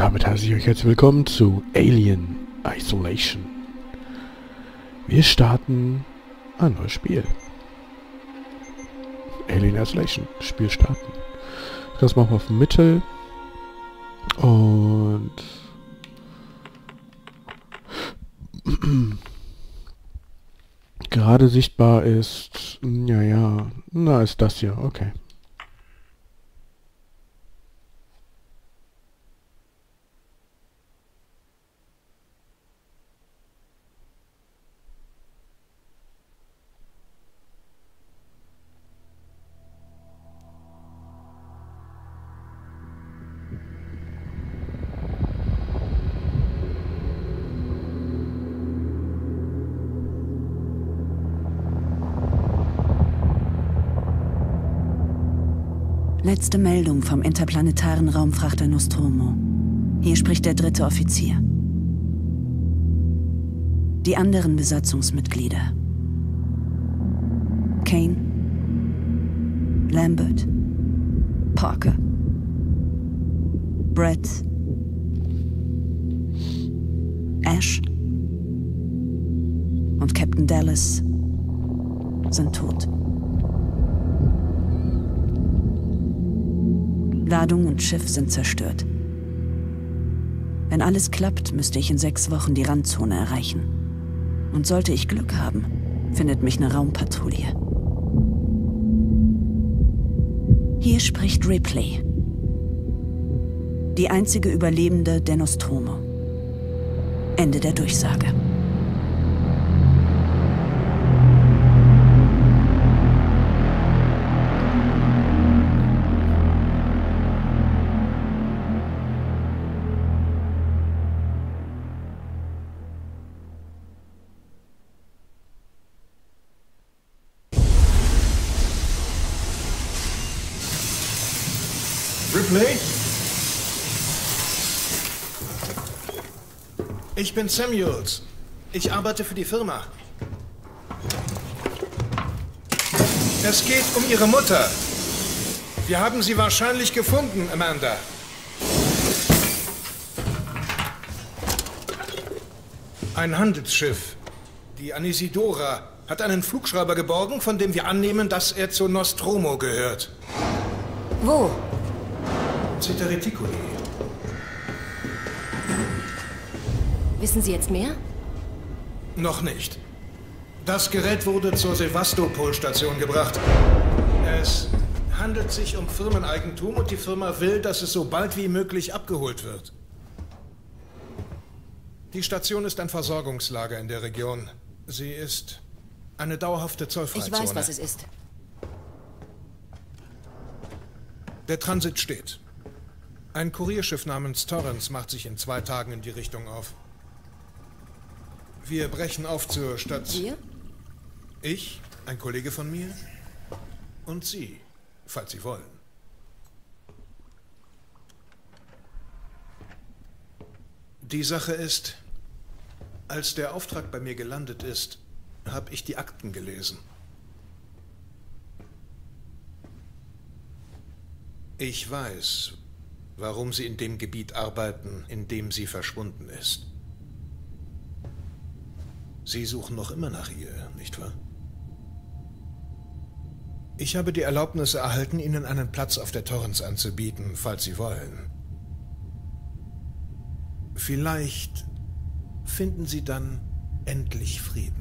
damit heiße ich euch herzlich willkommen zu Alien Isolation. Wir starten ein neues Spiel. Alien Isolation. Spiel starten. Das machen wir auf Mittel. Und... gerade sichtbar ist... na ist das hier. Okay. Letzte Meldung vom interplanetaren Raumfrachter Nostromo. Hier spricht der 3. Offizier. Die anderen Besatzungsmitglieder. Kane, Lambert, Parker, Brett, Ash und Captain Dallas sind tot. Ladung und Schiff sind zerstört. Wenn alles klappt, müsste ich in 6 Wochen die Randzone erreichen. Und sollte ich Glück haben, findet mich eine Raumpatrouille. Hier spricht Ripley. Die einzige Überlebende der Nostromo. Ende der Durchsage. Ripley? Ich bin Samuels. Ich arbeite für die Firma. Es geht um Ihre Mutter. Wir haben sie wahrscheinlich gefunden, Amanda. Ein Handelsschiff, die Anisidora, hat einen Flugschreiber geborgen, von dem wir annehmen, dass er zu Nostromo gehört. Wo? Zeta Reticuli. Wissen Sie jetzt mehr? Noch nicht. Das Gerät wurde zur Sevastopol-Station gebracht. Es handelt sich um Firmeneigentum und die Firma will, dass es so bald wie möglich abgeholt wird. Die Station ist ein Versorgungslager in der Region. Sie ist eine dauerhafte Zollfreizone. Ich weiß, was es ist. Der Transit steht. Ein Kurierschiff namens Torrance macht sich in 2 Tagen in die Richtung auf. Wir brechen auf zur Stadt... Wir? Ich, ein Kollege von mir und Sie, falls Sie wollen. Die Sache ist, als der Auftrag bei mir gelandet ist, habe ich die Akten gelesen. Ich weiß, warum Sie in dem Gebiet arbeiten, in dem sie verschwunden ist. Sie suchen noch immer nach ihr, nicht wahr? Ich habe die Erlaubnis erhalten, Ihnen einen Platz auf der Torrance anzubieten, falls Sie wollen. Vielleicht finden Sie dann endlich Frieden.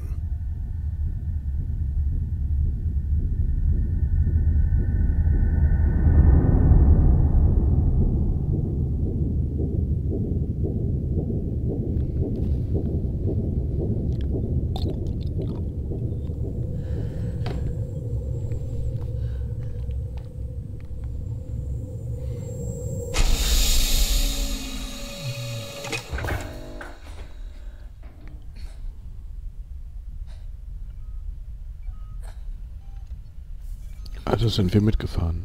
Also sind wir mitgefahren.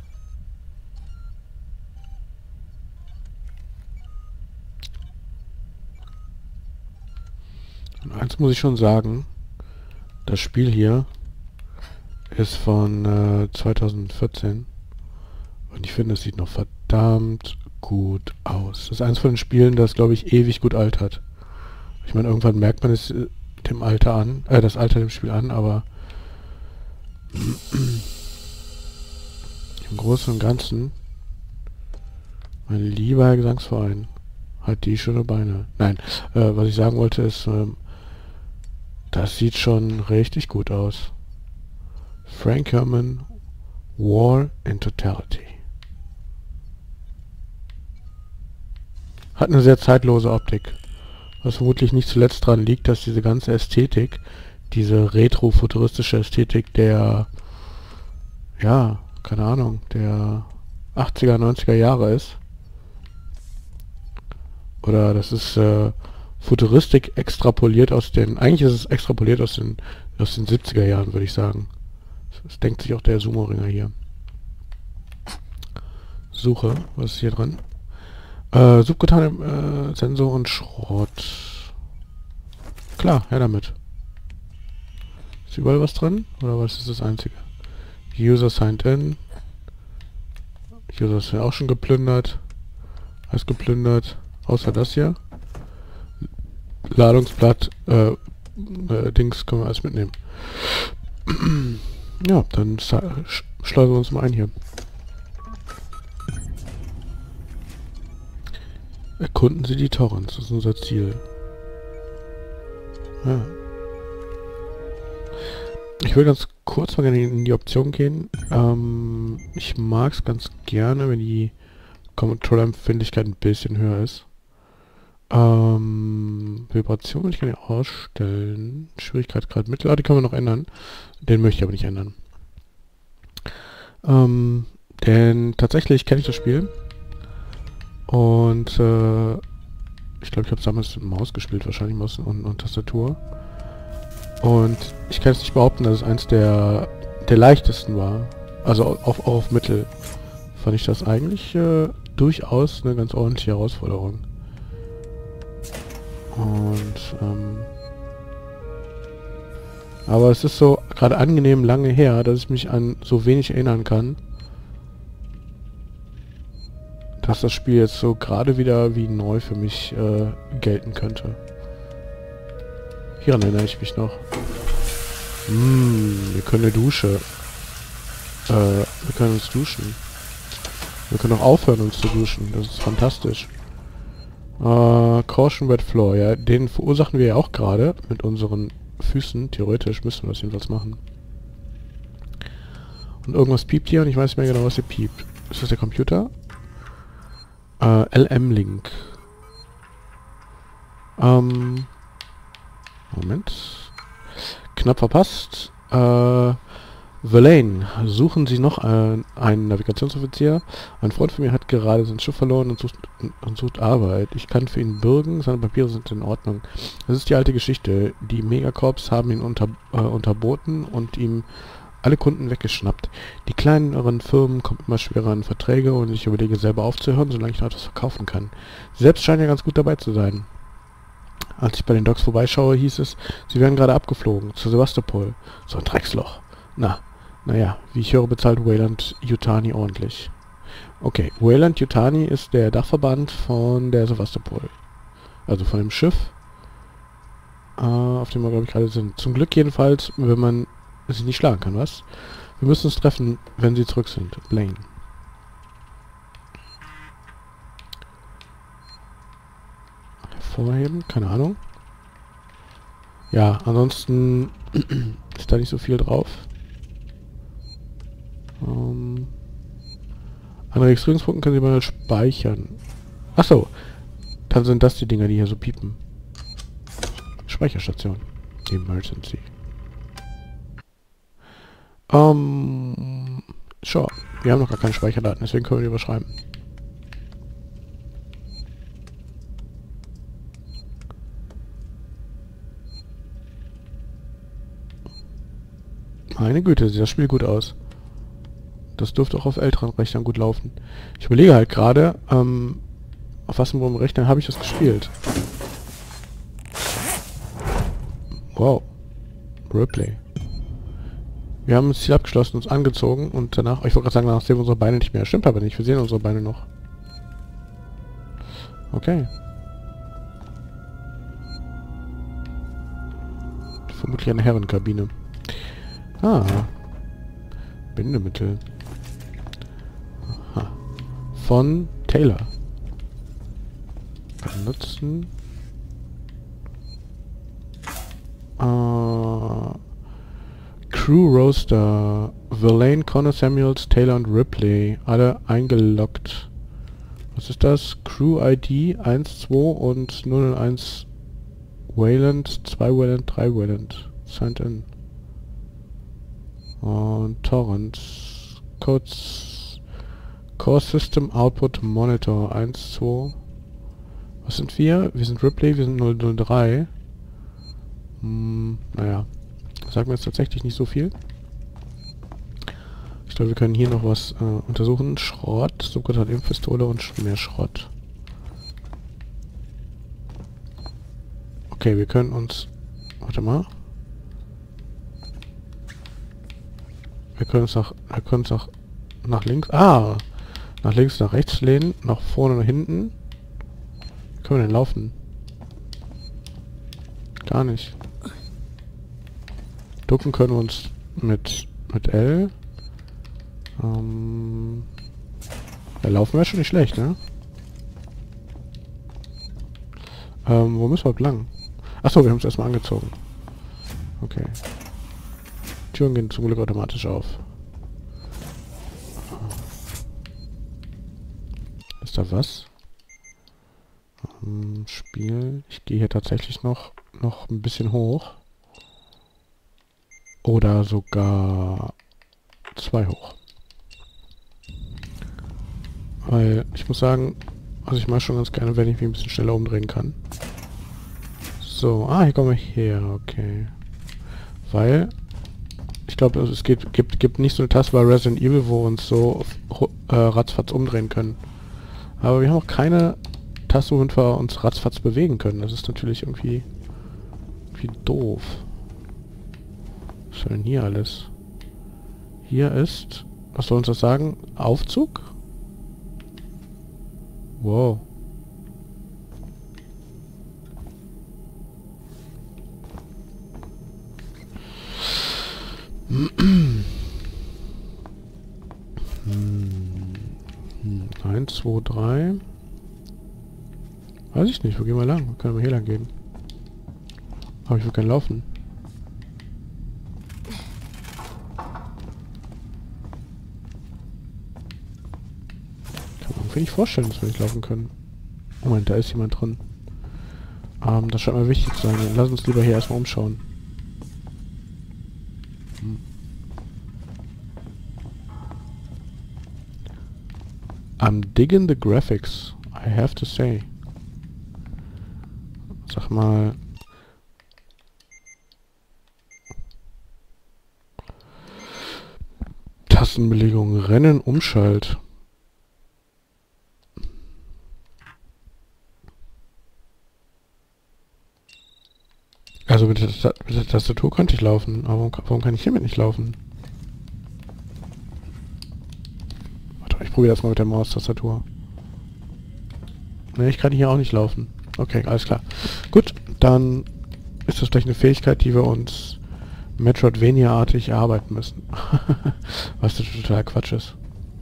Und eins muss ich schon sagen, das Spiel hier ist von 2014 und ich finde, es sieht noch verdammt gut aus. Das ist eines von den Spielen, das, glaube ich, ewig gut altert. Ich meine, irgendwann merkt man es dem Alter an, das Alter dem Spiel an, aber im Großen und Ganzen, mein lieber Herr Gesangsverein, hat die schöne Beine. Nein, was ich sagen wollte ist, das sieht schon richtig gut aus. Frank Herman, War in Totality. Hat eine sehr zeitlose Optik. Was vermutlich nicht zuletzt daran liegt, dass diese ganze Ästhetik, diese retro-futuristische Ästhetik der, ja, keine Ahnung, der 80er, 90er Jahre ist. Oder das ist Futuristik extrapoliert aus den, eigentlich ist es extrapoliert aus den 70er Jahren, würde ich sagen. Das denkt sich auch der Sumo-Ringer hier. Suche, was ist hier dran? Subkutane Sensor und Schrott. Klar, her damit. Ist überall was drin? Oder was ist das einzige? User signed in. User sind auch schon geplündert. Alles geplündert. Außer das hier. Ladungsblatt. Dings können wir alles mitnehmen. Ja, dann schleusen wir uns mal ein hier. Erkunden Sie die Torrents, das ist unser Ziel. Ja. Ich will ganz kurz mal gerne in die Option gehen. Ich mag es ganz gerne, wenn die Controller-Empfindlichkeit ein bisschen höher ist. Vibration will ich gerne ausstellen. Schwierigkeitsgrad Mittel, die können wir noch ändern. Den möchte ich aber nicht ändern. Denn tatsächlich kenne ich das Spiel. Und ich glaube, ich habe es damals mit Maus gespielt, wahrscheinlich Maus und Tastatur. Und ich kann es nicht behaupten, dass es eins der leichtesten war. Also auf Mittel fand ich das eigentlich durchaus eine ganz ordentliche Herausforderung. Und aber es ist so gerade angenehm lange her, dass ich mich an so wenig erinnern kann, dass das Spiel jetzt so gerade wieder wie neu für mich gelten könnte. Hieran erinnere ich mich noch. Wir können eine Dusche. Wir können uns duschen. Wir können auch aufhören, uns zu duschen. Das ist fantastisch. Caution Wet Floor, ja, den verursachen wir ja auch gerade mit unseren Füßen. Theoretisch müssen wir das jedenfalls machen. Und irgendwas piept hier und ich weiß nicht mehr genau, was hier piept. Ist das der Computer? LM-Link. Moment. Knapp verpasst. Verlaine, suchen Sie noch einen Navigationsoffizier? Ein Freund von mir hat gerade sein Schiff verloren und sucht Arbeit. Ich kann für ihn bürgen, seine Papiere sind in Ordnung. Das ist die alte Geschichte. Die Megacorps haben ihn unterboten und ihm alle Kunden weggeschnappt. Die kleineren Firmen kommen immer schwerer an Verträge und ich überlege selber aufzuhören, solange ich noch etwas verkaufen kann. Sie selbst scheinen ja ganz gut dabei zu sein. Als ich bei den Docks vorbeischaue, hieß es, sie werden gerade abgeflogen, zu Sevastopol. So ein Drecksloch. Naja, wie ich höre, bezahlt Weyland-Yutani ordentlich. Okay, Weyland-Yutani ist der Dachverband von der Sevastopol. Also von dem Schiff, auf dem wir, glaube ich, gerade sind. Zum Glück jedenfalls, wenn man sie nicht schlagen kann, was? Wir müssen uns treffen, wenn sie zurück sind. Blaine. Hervorheben, keine Ahnung. Ja, ansonsten ist da nicht so viel drauf. An Registrierungspunkten können Sie mal speichern. Achso, dann sind das die Dinger, die hier so piepen. Speicherstation. Emergency. Sure. Wir haben noch gar keine Speicherdaten, deswegen können wir die überschreiben. Meine Güte, sieht das Spiel gut aus. Das dürfte auch auf älteren Rechnern gut laufen. Ich überlege halt gerade, auf was für einem Rechner habe ich das gespielt. Wow. Roleplay. Wir haben das Ziel abgeschlossen, uns angezogen und danach, ich wollte gerade sagen, danach sehen wir unsere Beine nicht mehr. Stimmt aber nicht, wir sehen unsere Beine noch. Okay. Vermutlich eine Herrenkabine. Ah. Bindemittel. Aha. Von Taylor. Benutzen. Crew Roaster. Verlaine, Connor, Samuels, Taylor und Ripley. Alle eingeloggt. Was ist das? Crew ID 1, 2 und 001 Wayland, 2 Wayland, 3 Wayland. Signed in. Und Torrents. Codes. Core System Output Monitor 1, 2. Was sind wir? Wir sind Ripley, wir sind 003. Naja. Das sagt mir jetzt tatsächlich nicht so viel. Ich glaube, wir können hier noch was untersuchen. Schrott, Subkontrakt-Pistole und mehr Schrott. Okay, wir können uns... Warte mal. Wir können uns auch nach links... Ah! Nach links, nach rechts lehnen. Nach vorne, nach hinten. Wie können wir denn laufen? Gar nicht. Ducken können wir uns mit L. Ja, laufen wäre schon nicht schlecht, ne? Wo müssen wir überhaupt lang? Achso, wir haben es erstmal angezogen. Okay. Türen gehen zum Glück automatisch auf. Ist da was? Spiel. Ich gehe hier tatsächlich noch ein bisschen hoch. Oder sogar 2 hoch. Weil ich muss sagen, also ich mag schon ganz gerne, wenn ich mich ein bisschen schneller umdrehen kann. So, hier kommen wir her, okay. Weil, ich glaube, es gibt nicht so eine Taste bei Resident Evil, wo wir uns so ratzfatz umdrehen können. Aber wir haben auch keine Taste, womit wir uns ratzfatz bewegen können. Das ist natürlich irgendwie doof. Was soll denn hier alles? Hier ist, was soll uns das sagen? Aufzug? Wow. Eins, 2, 3. Weiß ich nicht, wo gehen wir lang? Wir können hier lang gehen. Aber ich will kein Laufen. Kann man mir nicht vorstellen, dass wir nicht laufen können. Oh Moment, da ist jemand drin. Das scheint mal wichtig zu sein. Dann lass uns lieber hier erstmal umschauen. I'm digging the graphics, I have to say. Sag mal. Tastenbelegung, Rennen, Umschalt. Also mit der Tastatur konnte ich laufen, aber warum kann ich hiermit nicht laufen? Warte, ich probiere das mal mit der Maustastatur. Ne, ich kann hier auch nicht laufen. Okay, alles klar. Gut, dann ist das vielleicht eine Fähigkeit, die wir uns Metroidvania-artig erarbeiten müssen. Was total Quatsch ist.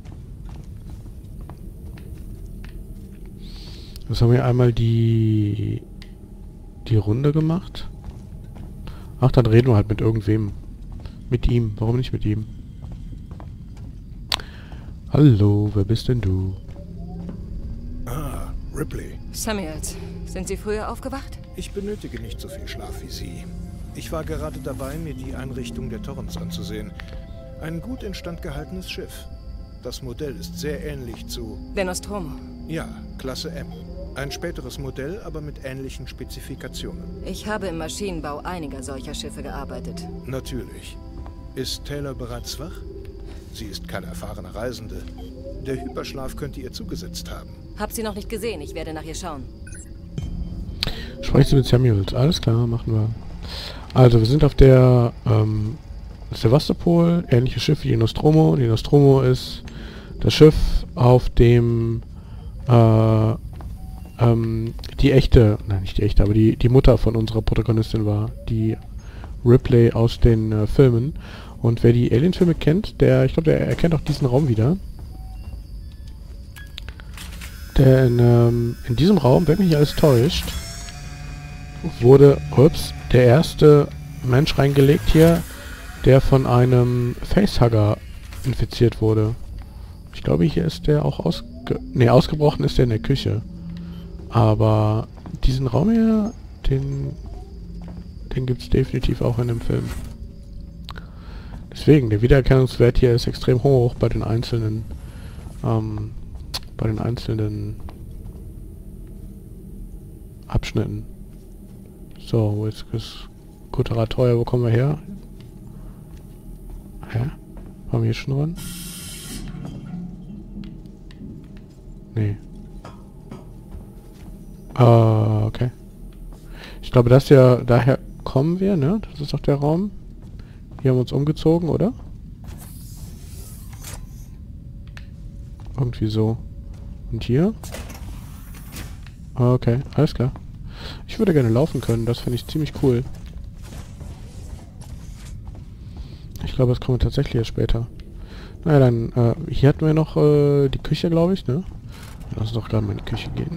Jetzt haben wir einmal die Runde gemacht. Ach, dann reden wir halt mit irgendwem. Mit ihm. Warum nicht mit ihm? Hallo, wer bist denn du? Ah, Ripley. Samuels, sind Sie früher aufgewacht? Ich benötige nicht so viel Schlaf wie Sie. Ich war gerade dabei, mir die Einrichtung der Torrents anzusehen. Ein gut instand gehaltenes Schiff. Das Modell ist sehr ähnlich zu... Der Nostromo. Ja, Klasse M. Ein späteres Modell, aber mit ähnlichen Spezifikationen. Ich habe im Maschinenbau einiger solcher Schiffe gearbeitet. Natürlich. Ist Taylor bereits wach? Sie ist keine erfahrene Reisende. Der Hyperschlaf könnte ihr zugesetzt haben. Hab sie noch nicht gesehen, ich werde nach ihr schauen. Sprechen Sie mit Samuels. Alles klar, machen wir. Also, wir sind auf der Sevastopol, ähnliches Schiff wie die Nostromo. Die Nostromo ist das Schiff, auf dem die echte, nein, nicht die echte, aber die Mutter von unserer Protagonistin war, die Ripley aus den Filmen. Und wer die Alien-Filme kennt, ich glaube, der erkennt auch diesen Raum wieder. Denn in diesem Raum, wenn mich nicht alles täuscht, wurde, der erste Mensch reingelegt hier, der von einem Facehugger infiziert wurde. Ich glaube, hier ist der auch ausgebrochen ist der in der Küche. Aber diesen Raum hier, den gibt es definitiv auch in dem Film. Deswegen, der Wiedererkennungswert hier ist extrem hoch bei den einzelnen Abschnitten. So, jetzt ist Kutterer teuer, wo kommen wir her? Hä? Waren wir hier schon dran? Nee. Okay. Ich glaube, das ja, daher kommen wir, ne? Das ist doch der Raum. Hier haben wir uns umgezogen, oder? Irgendwie so. Und hier? Okay, alles klar. Ich würde gerne laufen können, das finde ich ziemlich cool. Ich glaube, das kommen wir tatsächlich erst später. Naja, dann, hier hatten wir noch die Küche, glaube ich, ne? Lass uns doch gerade mal in die Küche gehen.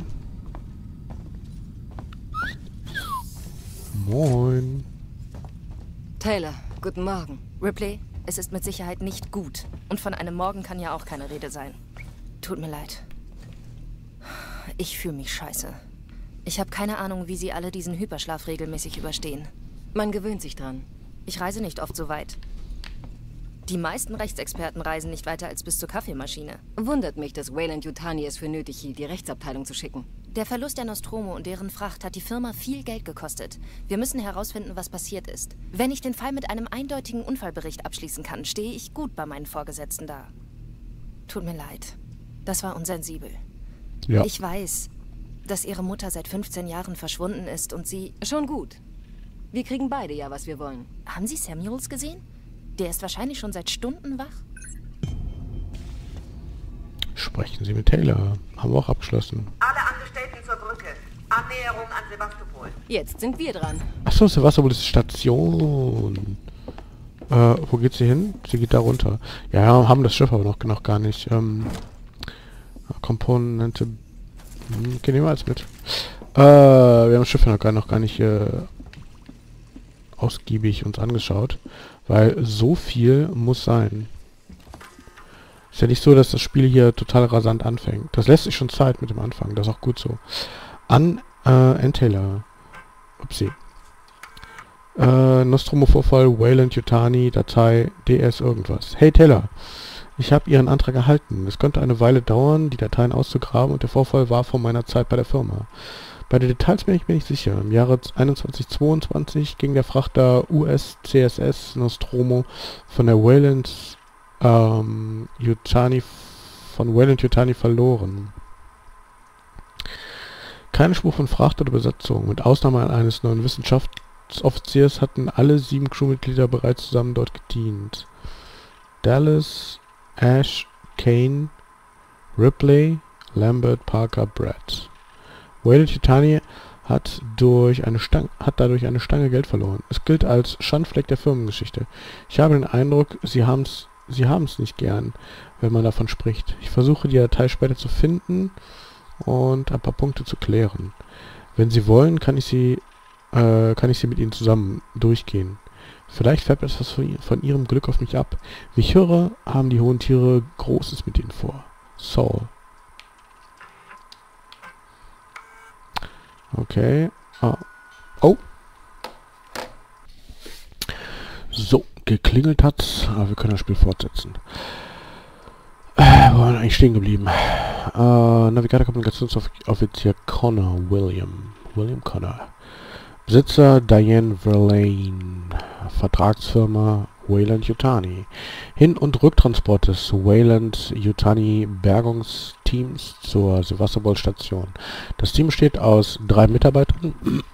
Moin. Taylor, guten Morgen. Ripley, es ist mit Sicherheit nicht gut. Und von einem Morgen kann ja auch keine Rede sein. Tut mir leid. Ich fühle mich scheiße. Ich habe keine Ahnung, wie Sie alle diesen Hyperschlaf regelmäßig überstehen. Man gewöhnt sich dran. Ich reise nicht oft so weit. Die meisten Rechtsexperten reisen nicht weiter als bis zur Kaffeemaschine. Wundert mich, dass Weyland-Yutani es für nötig hielt, die Rechtsabteilung zu schicken. Der Verlust der Nostromo und deren Fracht hat die Firma viel Geld gekostet. Wir müssen herausfinden, was passiert ist. Wenn ich den Fall mit einem eindeutigen Unfallbericht abschließen kann, stehe ich gut bei meinen Vorgesetzten da. Tut mir leid. Das war unsensibel. Ja. Ich weiß, dass Ihre Mutter seit 15 Jahren verschwunden ist und Sie... Schon gut. Wir kriegen beide ja, was wir wollen. Haben Sie Samuels gesehen? Der ist wahrscheinlich schon seit Stunden wach. Sprechen Sie mit Taylor. Haben wir auch abgeschlossen. Alle Angestellten zur Brücke. Annäherung an Sevastopol. Jetzt sind wir dran. Achso, Sevastopol ist Station. Wo geht sie hin? Sie geht da runter. Ja, haben das Schiff aber noch gar nicht. Komponente... Okay, nehmen wir alles mit. Wir haben das Schiff ja noch gar nicht ausgiebig uns angeschaut. Weil so viel muss sein. Ist ja nicht so, dass das Spiel hier total rasant anfängt. Das lässt sich schon Zeit mit dem Anfang. Das ist auch gut so. An Taylor. Upsi. Nostromo-Vorfall, Weyland-Yutani, Datei, DS irgendwas. Hey Taylor, ich habe Ihren Antrag erhalten. Es könnte eine Weile dauern, die Dateien auszugraben und der Vorfall war vor meiner Zeit bei der Firma. Bei den Details bin ich mir nicht sicher. Im Jahre 2122 ging der Frachter US-CSS Nostromo von der Weyland-Yutani verloren. Keine Spur von Fracht oder Besatzung. Mit Ausnahme eines neuen Wissenschaftsoffiziers hatten alle 7 Crewmitglieder bereits zusammen dort gedient. Dallas, Ash, Kane, Ripley, Lambert, Parker, Brett. Weyland-Yutani hat dadurch eine Stange Geld verloren. Es gilt als Schandfleck der Firmengeschichte. Ich habe den Eindruck, Sie haben's nicht gern, wenn man davon spricht. Ich versuche die Datei später zu finden und ein paar Punkte zu klären. Wenn Sie wollen, kann ich sie mit Ihnen zusammen durchgehen. Vielleicht färbt etwas von Ihrem Glück auf mich ab. Wie ich höre, haben die hohen Tiere Großes mit Ihnen vor. Saul. Okay. Oh. So, geklingelt hat's. Aber wir können das Spiel fortsetzen. Wo waren wir eigentlich stehen geblieben? Navigator Kommunikationsoffizier Connor William Connor. Besitzer Diane Verlaine. Vertragsfirma Weyland-Yutani. Hin- und Rücktransport des Weyland-Yutani Bergungsteams zur Sevastopol-Station. Das Team besteht aus 3 Mitarbeitern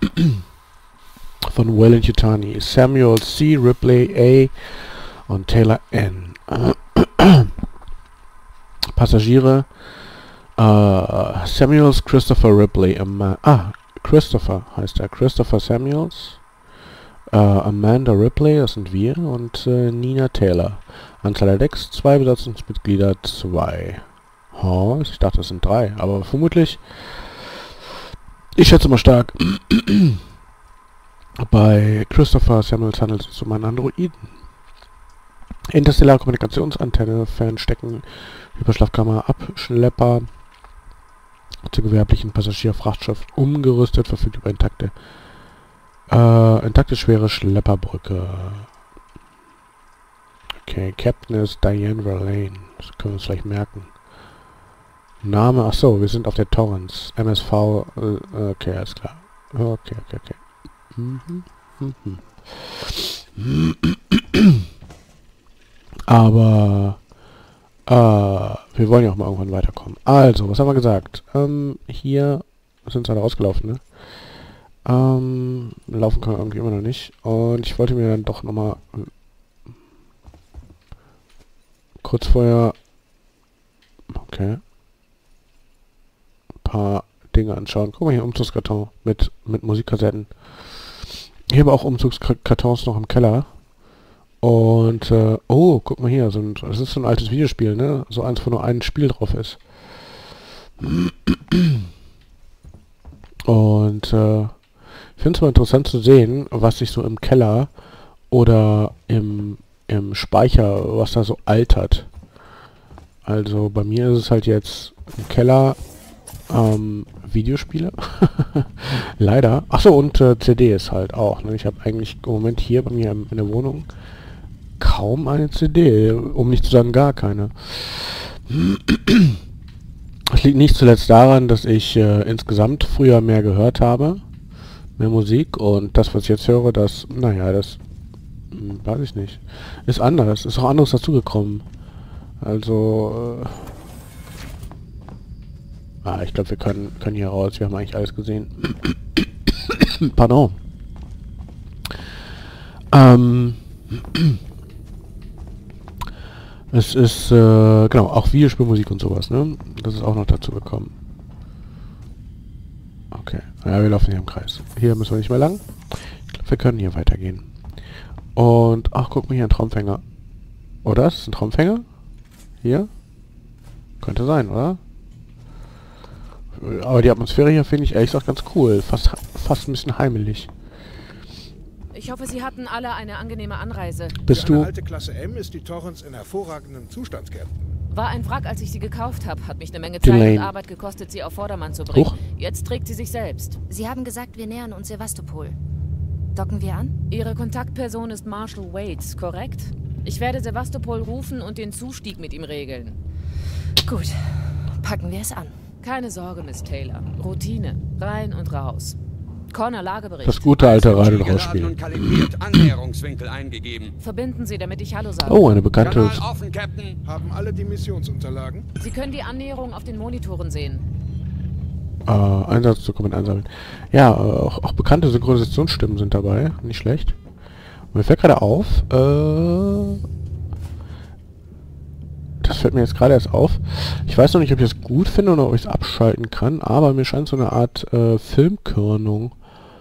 von Weyland-Yutani. Samuel C., Ripley A. und Taylor N. Passagiere Samuels Christopher Ripley. Christopher heißt er. Christopher Samuels. Amanda Ripley, das sind wir. Und Nina Taylor. Anzahl der Decks, 2. Besatzungsmitglieder, 2. Oh, ich dachte, das sind 3. Aber vermutlich, ich schätze mal stark, bei Christopher Samuels handelt es um einen Androiden. Interstellare Kommunikationsantenne, Fernstecken, Hyperschlafkammer, Abschlepper, zur gewerblichen Passagierfrachtschiff umgerüstet, verfügt über intakte schwere Schlepperbrücke. Okay, Captain ist Diane Verlaine. Das können wir uns vielleicht merken. Name, achso, wir sind auf der Torrens. MSV, okay, alles klar. Okay. Aber, wir wollen ja auch mal irgendwann weiterkommen. Also, was haben wir gesagt? Hier sind sie alle rausgelaufen, ne? Laufen können wir irgendwie immer noch nicht. Und ich wollte mir dann doch nochmal kurz vorher ein paar Dinge anschauen. Guck mal hier, Umzugskarton mit Musikkassetten. Ich habe auch Umzugskartons noch im Keller. Und, oh, guck mal hier, das ist so ein altes Videospiel, ne? So eins, wo nur ein Spiel drauf ist. Und, ich finde es mal interessant zu sehen, was sich so im Keller oder im Speicher, was da so altert. Also bei mir ist es halt jetzt im Keller Videospiele. Leider. Achso, und CDs halt auch. Ne? Ich habe eigentlich im Moment hier bei mir in der Wohnung kaum eine CD, um nicht zu sagen gar keine. Das liegt nicht zuletzt daran, dass ich insgesamt früher mehr gehört habe. Mehr Musik, und das, was ich jetzt höre, das, naja, das, weiß ich nicht. Ist anders, ist auch anderes dazugekommen. Also, ich glaube, wir können hier raus, wir haben eigentlich alles gesehen. Pardon. Es ist, genau, auch Videospielmusik und sowas, ne? Das ist auch noch dazu gekommen. Okay, ja, wir laufen hier im Kreis. Hier müssen wir nicht mehr lang. Ich glaube, wir können hier weitergehen. Und, ach, guck mal hier, ein Traumfänger. Oder? Ist das ein Traumfänger? Hier? Könnte sein, oder? Aber die Atmosphäre hier finde ich ehrlich gesagt ganz cool. Fast ein bisschen heimelig. Ich hoffe, Sie hatten alle eine angenehme Anreise. Bist Für eine du? alte Klasse M ist die Torrens in hervorragendem Zustand, Captain. War ein Wrack, als ich sie gekauft habe. Hat mich eine Menge Zeit Delane. und Arbeit gekostet, sie auf Vordermann zu bringen. Huch. Jetzt trägt sie sich selbst. Sie haben gesagt, wir nähern uns Sevastopol. Docken wir an? Ihre Kontaktperson ist Marshall Waits, korrekt? Ich werde Sevastopol rufen und den Zustieg mit ihm regeln. Gut, packen wir es an. Keine Sorge, Miss Taylor. Routine. Rein und raus. Connor, Lagebericht. Das gute alte Rein- und Geladen Rausspiel. und kalibriert. Annäherungswinkel eingegeben. Verbinden Sie, damit ich Hallo sage. Oh, eine bekannte... Kanal offen, Captain. Haben alle die Missionsunterlagen? Sie können die Annäherung auf den Monitoren sehen. Einsatzdokument einsammeln. Ja, auch bekannte Synchronisationsstimmen sind dabei. Nicht schlecht. Und mir fällt gerade auf, das fällt mir jetzt gerade erst auf. Ich weiß noch nicht, ob ich es gut finde oder ob ich es abschalten kann, aber mir scheint so eine Art Filmkörnung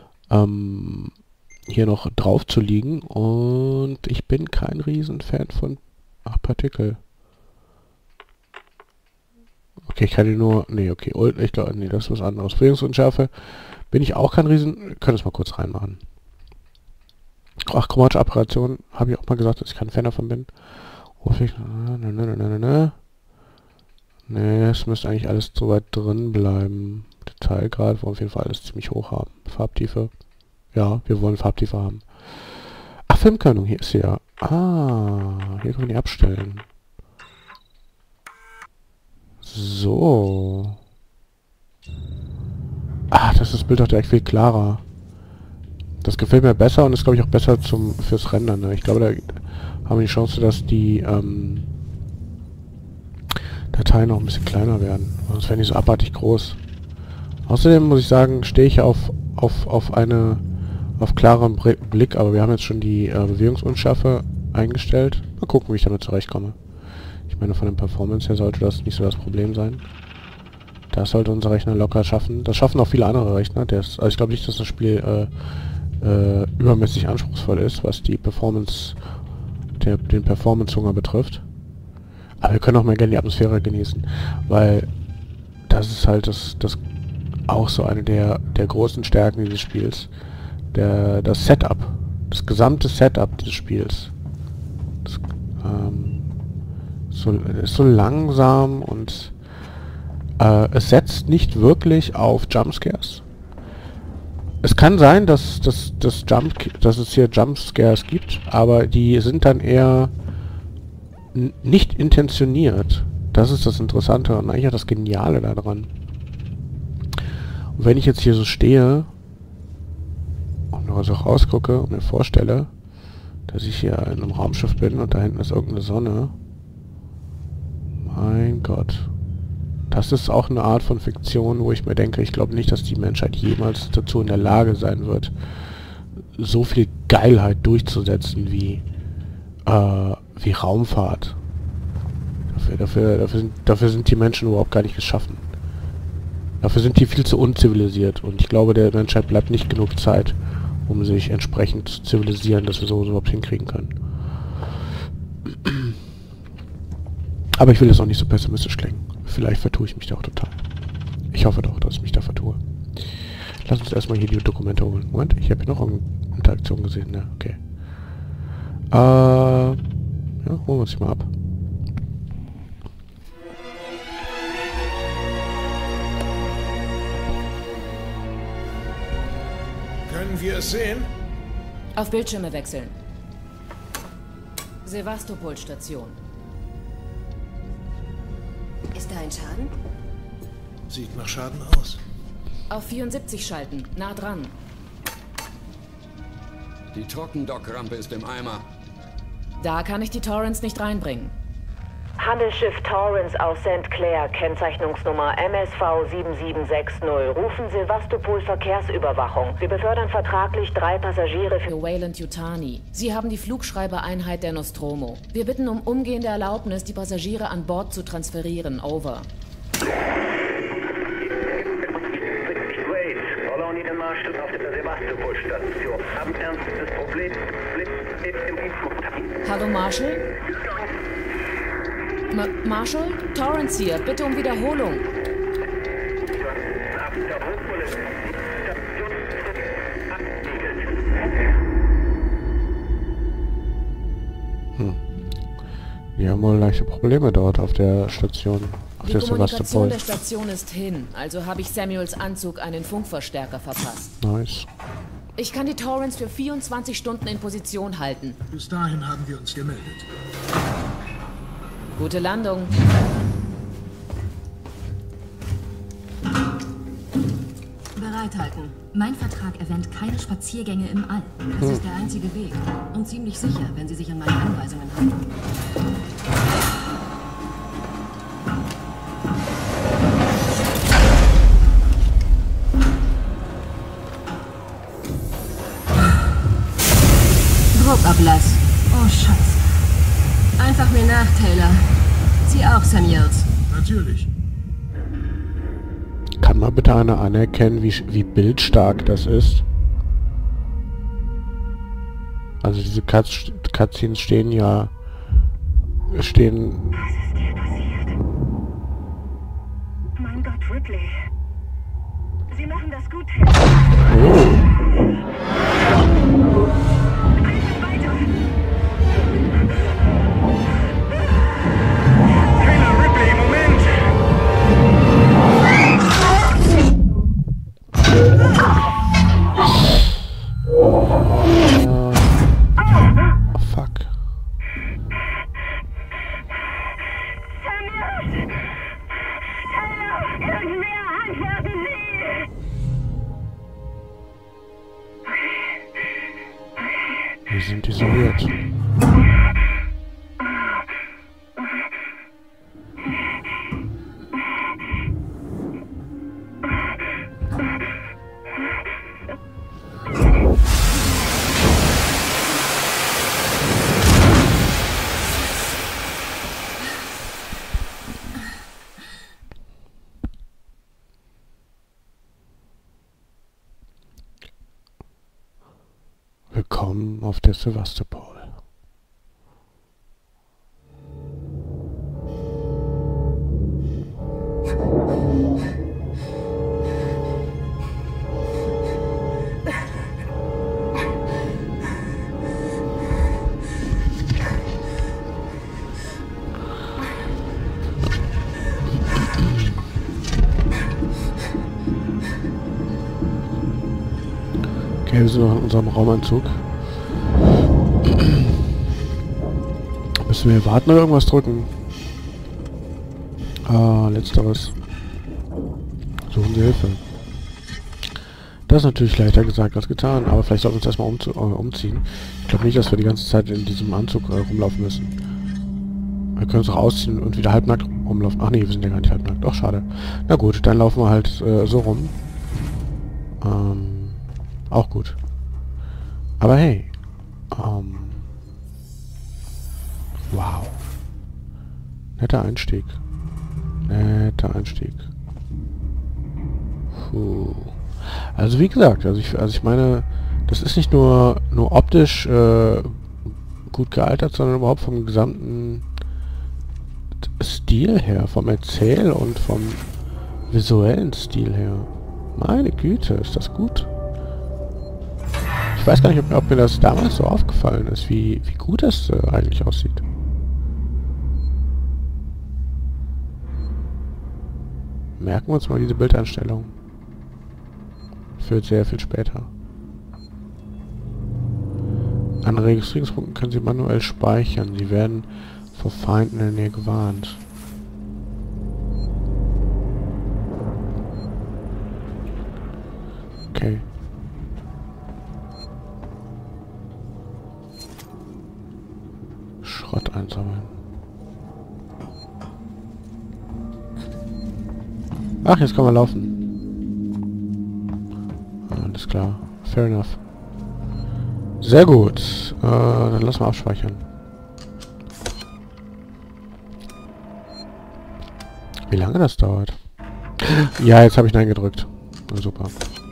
hier noch drauf zu liegen, und ich bin kein Riesenfan von Partikel. Okay, ich kann die nur... Nee, okay. Ich glaube, nee, das ist was anderes. Bewegungsunschärfe bin ich auch kein Riesen... Können es mal kurz reinmachen. Ach, chromatische Apparationen. Habe ich auch mal gesagt, dass ich kein Fan davon bin. Nee, es müsste eigentlich alles so weit drin bleiben. Detailgrad, wo wir auf jeden Fall alles ziemlich hoch haben. Farbtiefe. Ja, wir wollen Farbtiefe haben. Ach, Filmkörnung, hier ist sie ja. Ah, hier können wir die abstellen. So. Ah, das ist das Bild doch direkt viel klarer. Das gefällt mir besser und ist, glaube ich, auch besser fürs Rendern. Ne? Ich glaube, da haben wir die Chance, dass die Dateien noch ein bisschen kleiner werden. Sonst wären die so abartig groß. Außerdem muss ich sagen, stehe ich auf klaren Blick, aber wir haben jetzt schon die Bewegungsunschärfe eingestellt. Mal gucken, wie ich damit zurechtkomme. Ich meine, von der Performance her sollte das nicht so das Problem sein. Das sollte unser Rechner locker schaffen. Das schaffen auch viele andere Rechner. Also ich glaube nicht, dass das Spiel übermäßig anspruchsvoll ist, was die Performance, den Performance-Hunger betrifft. Aber wir können auch mal gerne die Atmosphäre genießen, weil das ist halt das auch so eine der großen Stärken dieses Spiels. Das Setup, das gesamte Setup dieses Spiels. Das, ist so langsam und es setzt nicht wirklich auf Jumpscares. Es kann sein, dass es hier Jumpscares gibt, aber die sind dann eher nicht intentioniert. Das ist das Interessante und eigentlich auch das Geniale daran. Und wenn ich jetzt hier so stehe und nur so rausgucke und mir vorstelle, dass ich hier in einem Raumschiff bin und da hinten ist irgendeine Sonne. Mein Gott. Das ist auch eine Art von Fiktion, wo ich mir denke, ich glaube nicht, dass die Menschheit jemals dazu in der Lage sein wird, so viel Geilheit durchzusetzen wie Raumfahrt. Dafür sind die Menschen überhaupt gar nicht geschaffen. Dafür sind die viel zu unzivilisiert und ich glaube, der Menschheit bleibt nicht genug Zeit, um sich entsprechend zu zivilisieren, dass wir sowas überhaupt hinkriegen können. Aber ich will jetzt auch nicht so pessimistisch klingen. Vielleicht vertue ich mich da auch total. Ich hoffe doch, dass ich mich da vertue. Lass uns erstmal hier die Dokumente holen. Moment, ich habe hier noch eine Interaktion gesehen. Ne, okay. Ja, holen wir uns die mal ab. Können wir es sehen? Auf Bildschirme wechseln. Sevastopol-Station. Ist da ein Schaden? Sieht nach Schaden aus. Auf 74 schalten. Nah dran. Die Trockendockrampe ist im Eimer. Da kann ich die Torrents nicht reinbringen. Handelsschiff Torrens aus St. Clair, Kennzeichnungsnummer MSV 7760. Rufen Sevastopol Verkehrsüberwachung. Wir befördern vertraglich 3 Passagiere für Weyland Yutani. Sie haben die Flugschreibereinheit der Nostromo. Wir bitten um umgehende Erlaubnis, die Passagiere an Bord zu transferieren. Over. Auf der Sevastopol-Station. Haben ernstes Problem. Hallo Marshall? Marshall? Torrance hier. Bitte um Wiederholung. Wir haben wohl leichte Probleme dort auf der Station. Die Kommunikation der Station ist hin, also habe ich Samuels Anzug einen Funkverstärker verpasst. Nice. Ich kann die Torrents für 24 Stunden in Position halten. Bis dahin haben wir uns gemeldet. Gute Landung. Bereithalten. Mein Vertrag erwähnt keine Spaziergänge im All. Das ist der einzige Weg. Und ziemlich sicher, wenn Sie sich an meine Anweisungen halten. Druckablass. Oh, Scheiße. Einfach mir nach, Taylor. Sie auch, Samuels. Natürlich. Kann mal bitte einer anerkennen, wie bildstark das ist? Also diese Cutscenes stehen ja... Was ist dir passiert? Mein Gott, Ripley. Sie machen das gut, Taylor. Wir sind isoliert. Willkommen auf der Sevastopol. Okay, wir sind noch in unserem Raumanzug. Müssen wir warten oder irgendwas drücken? Ah, letzteres. Suchen Sie Hilfe. Das ist natürlich leichter gesagt als getan, aber vielleicht sollten wir uns erstmal umziehen. Ich glaube nicht, dass wir die ganze Zeit in diesem Anzug rumlaufen müssen. Wir können uns auch ausziehen und wieder halbnackt rumlaufen. Ach nee, wir sind ja gar nicht halbnackt. Doch, schade. Na gut, dann laufen wir halt so rum. Auch gut. Aber hey. Wow. Netter Einstieg. Netter Einstieg. Puh. Also wie gesagt, also ich meine, das ist nicht nur optisch gut gealtert, sondern überhaupt vom gesamten Stil her, vom Erzähl- und vom visuellen Stil her. Meine Güte, ist das gut. Ich weiß gar nicht, ob mir das damals so aufgefallen ist, wie gut das eigentlich aussieht. Merken wir uns mal diese Bildeinstellung. Für sehr viel später. An Registrierungspunkten können Sie manuell speichern. Sie werden vor Feinden in der Nähe gewarnt. Okay. Schrott einsammeln. Ach, jetzt können wir laufen. Alles klar. Fair enough. Sehr gut. Dann lassen wir abspeichern. Wie lange das dauert? Ja, jetzt habe ich Nein gedrückt. Na, super.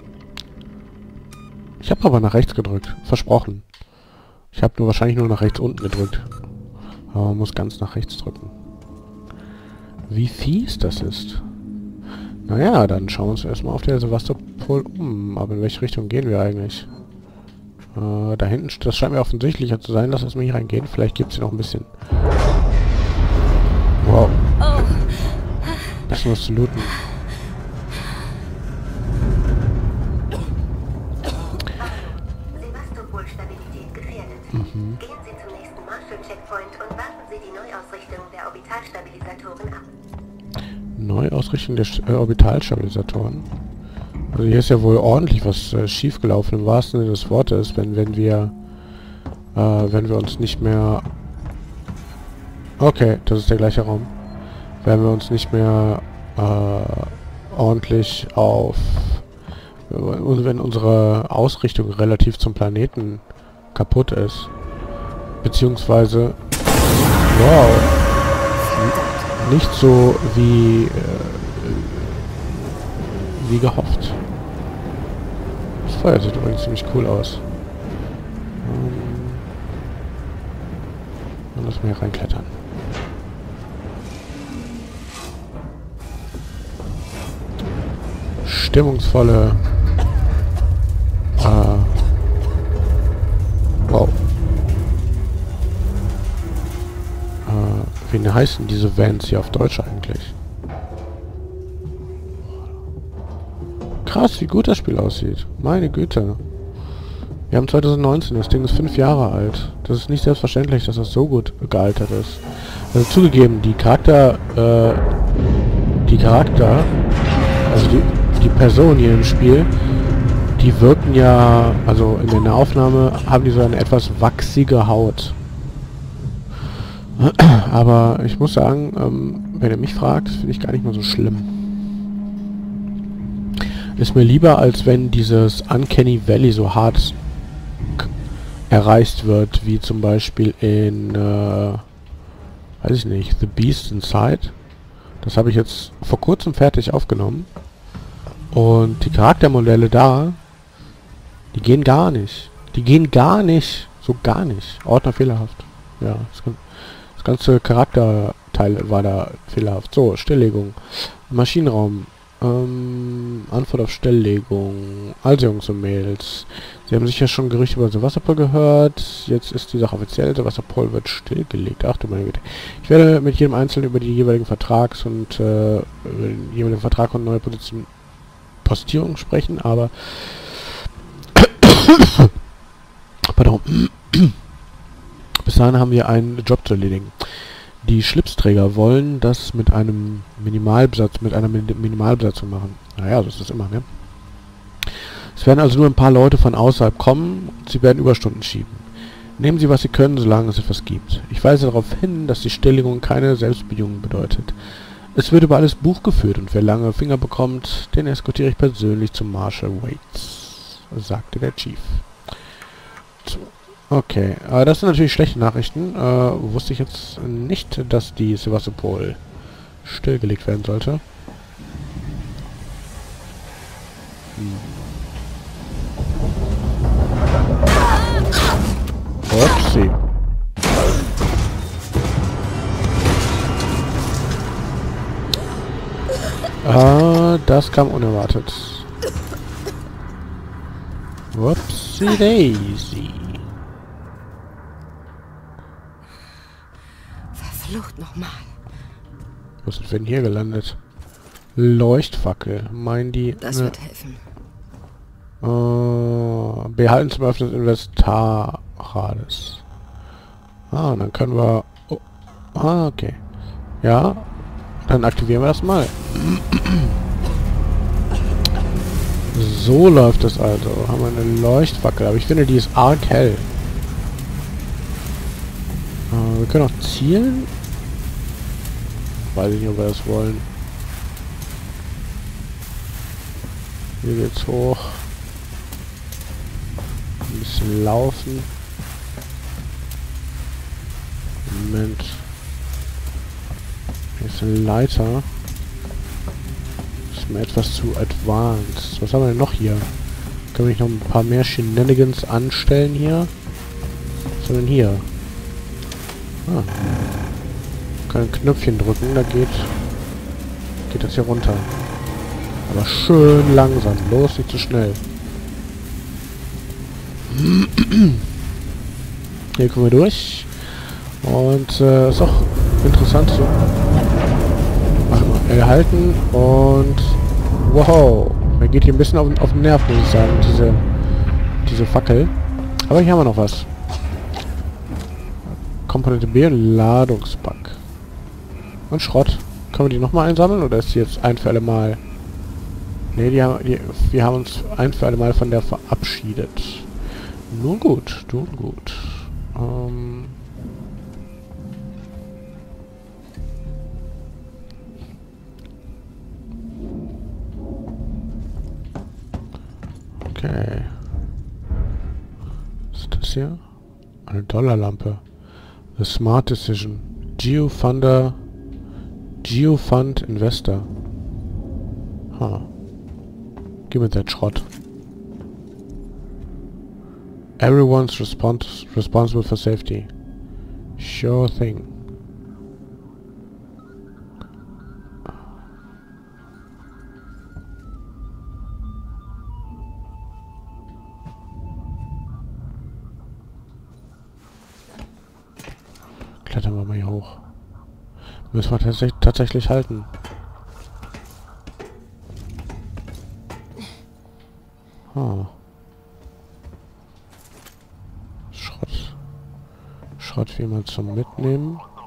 Ich habe aber nach rechts gedrückt. Versprochen. Ich habe wahrscheinlich nur nach rechts unten gedrückt. Aber man muss ganz nach rechts drücken. Wie fies das ist. Naja, dann schauen wir uns erstmal auf der Sevastopol um. Aber in welche Richtung gehen wir eigentlich? Da hinten, das scheint mir offensichtlicher zu sein. Lass uns mal hier reingehen. Vielleicht gibt es hier noch ein bisschen. Wow. Bisschen was zu looten. Sevastopol-Stabilität gefährdet. Gehen Sie zum nächsten Marshall-Checkpoint und warten Sie die Neuausrichtung der Orbitalstabilisatoren ab. Neuausrichtung der Orbitalstabilisatoren. Also hier ist ja wohl ordentlich was schiefgelaufen, im wahrsten Sinne des Wortes, wenn wir uns nicht mehr... Okay, das ist der gleiche Raum. Wenn wir uns nicht mehr ordentlich auf... wenn unsere Ausrichtung relativ zum Planeten kaputt ist. Beziehungsweise... Wow. Nicht so wie gehofft. Das Feuer sieht übrigens ziemlich cool aus. Dann lassen wir hier reinklettern. Stimmungsvolle wow. Wie heißen diese Vans hier auf Deutsch eigentlich? Krass, wie gut das Spiel aussieht. Meine Güte. Wir haben 2019, das Ding ist 5 Jahre alt. Das ist nicht selbstverständlich, dass das so gut gealtert ist. Also zugegeben, die Personen hier im Spiel, die wirken ja, also in der Aufnahme haben die so eine etwas wachsige Haut. Aber ich muss sagen, wenn ihr mich fragt, finde ich gar nicht mal so schlimm. Ist mir lieber, als wenn dieses Uncanny Valley so hart erreicht wird, wie zum Beispiel in, weiß ich nicht, The Beast Inside. Das habe ich jetzt vor kurzem fertig aufgenommen. Und die Charaktermodelle da, die gehen gar nicht. Die gehen gar nicht. So gar nicht. Ordner fehlerhaft. Ja, das ganze Charakterteil war da fehlerhaft. So, Stilllegung. Maschinenraum. Antwort auf Stilllegung. Also Jungs und Mädels. Sie haben sicher schon Gerüchte über Sevastopol gehört. Jetzt ist die Sache offiziell. Sevastopol wird stillgelegt. Ach du meine Güte. Ich werde mit jedem Einzelnen über die jeweiligen Vertrags- und über den jeweiligen Vertrag und neue Postierung sprechen, aber pardon. Bis dahin haben wir einen Job zu erledigen. Die Schlipsträger wollen das mit einer Minimalbesatzung machen. Naja, das ist immer, ne? Es werden also nur ein paar Leute von außerhalb kommen und sie werden Überstunden schieben. Nehmen Sie, was Sie können, solange es etwas gibt. Ich weise darauf hin, dass die Stilllegung keine Selbstbedienung bedeutet. Es wird über alles Buch geführt und wer lange Finger bekommt, den eskortiere ich persönlich zum Marshal Waits, sagte der Chief. So. Okay, das sind natürlich schlechte Nachrichten. Wusste ich jetzt nicht, dass die Sevastopol stillgelegt werden sollte. Upsi. Das kam unerwartet. Whoopsie Daisy. Verflucht nochmal. Wo sind wir denn hier gelandet? Leuchtfackel. Meinen die... Das wird helfen. Behalten zum Öffnen des Inventarrades. Und dann können wir... Oh, okay. Ja, dann aktivieren wir das mal. So läuft es also. Haben wir eine Leuchtfackel, aber ich finde, die ist arg hell. Wir können auch zielen. Weiß ich nicht, ob wir das wollen. Hier geht's hoch. Ein bisschen laufen. Moment. Hier ist eine Leiter. Das ist mir etwas zu advanced. Was haben wir denn noch hier? Können wir nicht noch ein paar mehr Shenanigans anstellen hier? Was haben wir denn hier? Können ein Knöpfchen drücken, da geht das hier runter. Aber schön langsam, bloß nicht zu schnell. Hier kommen wir durch. Und ist auch interessant so. Erhalten und wow. Mir geht hier ein bisschen auf den Nerv, muss ich sagen, diese Fackel. Aber hier haben wir noch was. Komponente B und Ladungspack. Und Schrott. Können wir die nochmal einsammeln oder ist die jetzt ein für alle Mal? Ne, wir haben uns ein für alle Mal von der verabschiedet. Nun gut, nun gut. Okay. Was ist das hier? Eine Dollarlampe. The Smart Decision. Geofund Investor. Give me that Schrott. Everyone's responsible for safety. Sure thing. Klettern wir mal hier hoch. Müssen wir tatsächlich halten. Schrott wie mal zum Mitnehmen.